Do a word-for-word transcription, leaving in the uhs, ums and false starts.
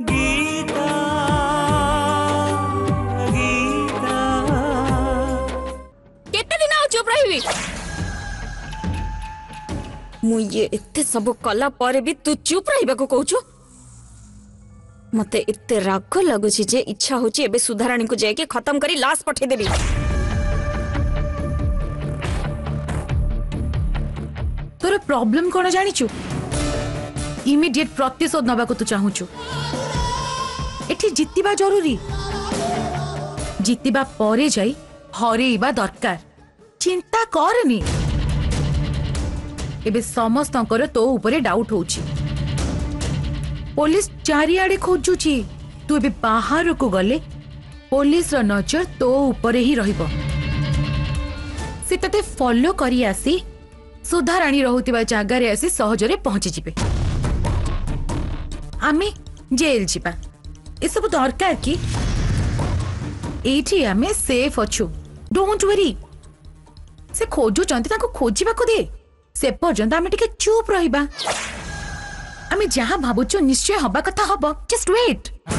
गीता गीता केते दिन आ चुप रहिबी मु ये एते सब कला पर भी तू चुप रहिबा को कहूछु मते एते राग लगुछि जे इच्छा होछि एबे सुधाराणी को जाके खत्म करी लाश पठे देबी। तोर प्रॉब्लम कोन जानिछु इमीडिएट प्रतिशोध नबा को तू चाहूछु एठी जितिबा जरूरी जितिबा परे जाई हरेइबा दरकार चिंता करनी एबे समस्तंकर तो ऊपर डाउट होछि पुलिस चारिआडे खोजुछि तू एबे बाहर को गले पुलिस रो नजर तो ऊपर ही रहिबो से तते फॉलो करी आसी सुधाराणी रहुतिबा जागारे आसी सहजरे पहुंची जिबे आमे जेल जिबा ए सब दरकार की एठी आमे सेफ अछु डोंट वरी से खोजु चंती ताको खोजिबा को दे से पर्यंत आमे टिके चुप रहिबा आमे जहां भाबुचो निश्चय हबा कथा हबो जस्ट वेट।